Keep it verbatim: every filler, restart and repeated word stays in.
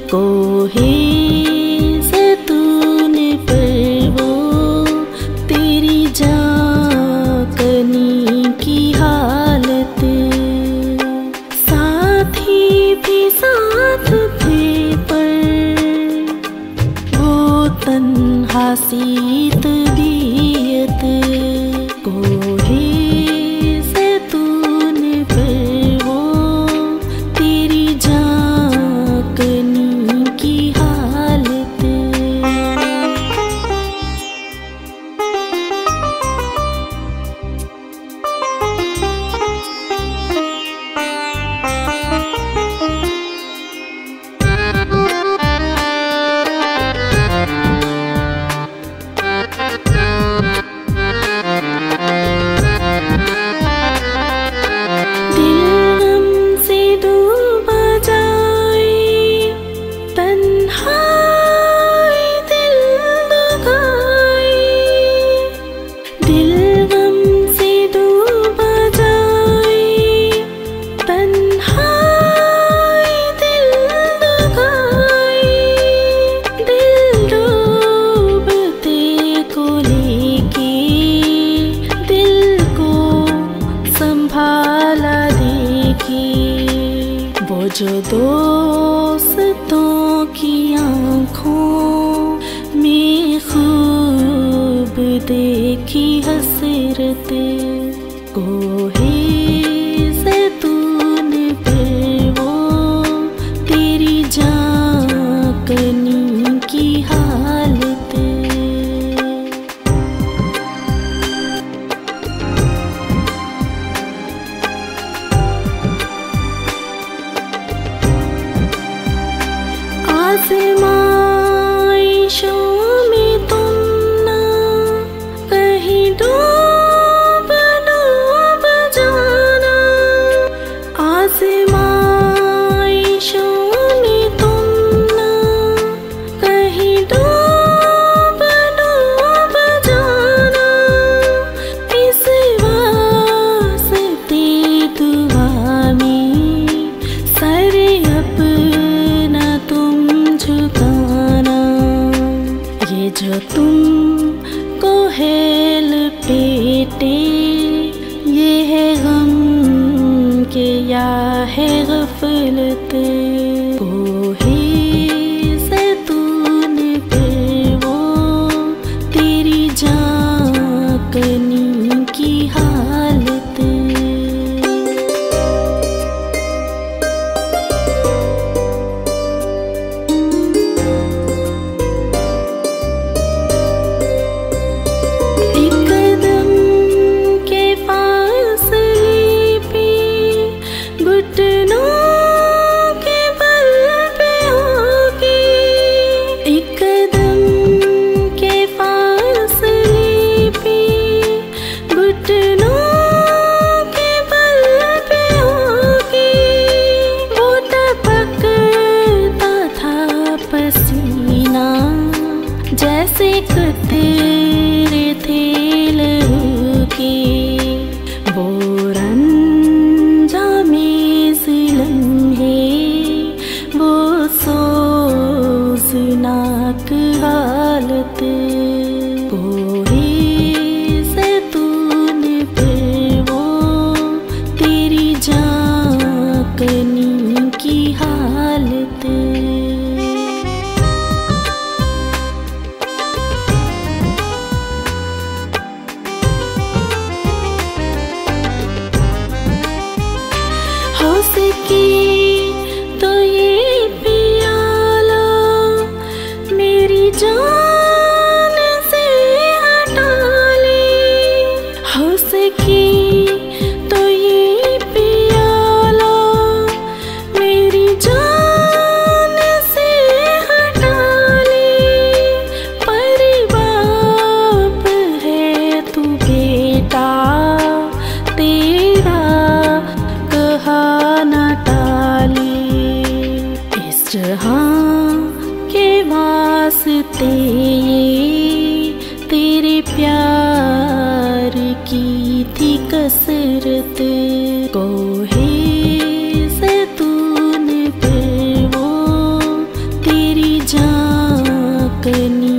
कोहे ज़ैतून पर वो तेरी जाकनी की हालत, साथी भी साथ थे पर वो तन्हा सी तबीयत। कोहे ज़ैतून पर वो तेरी जाकनी की हालत। वो जो दोस्तों की आँखों में खूब देखी हसरत, कोहे ज़ैतून पर वो तेरी जाकनी की हालत। आज़माइशों में तुम ना कहीं डूब डूब जाना, आज़माइशों में तुम ना कहीं डूब डूब जाना। इस वास्ते दुआ में सर अपना तुम झुकाना, ये जो तुम को है लपेटे ये है गम के या है गफलत। कोहे ज़ैतून पर वो तेरी जाकनी की हालत। जैसे कतरे थे लहू के वो रंजामेज़ लम्हे, वो सोज़नाक हालत। कोहे ज़ैतून पर वो तेरी जाकनी की हालत। हो सके तो ये प्याला मेरी जान से हटा ले, हो सके तो ये प्याला मेरी जान से हटा ले। पर बाप है तू बेटा तेरा न टाली, इस जहां के वास्ते तेरे प्यार की थी कसरत। कोहे ज़ैतून पर वो अपनी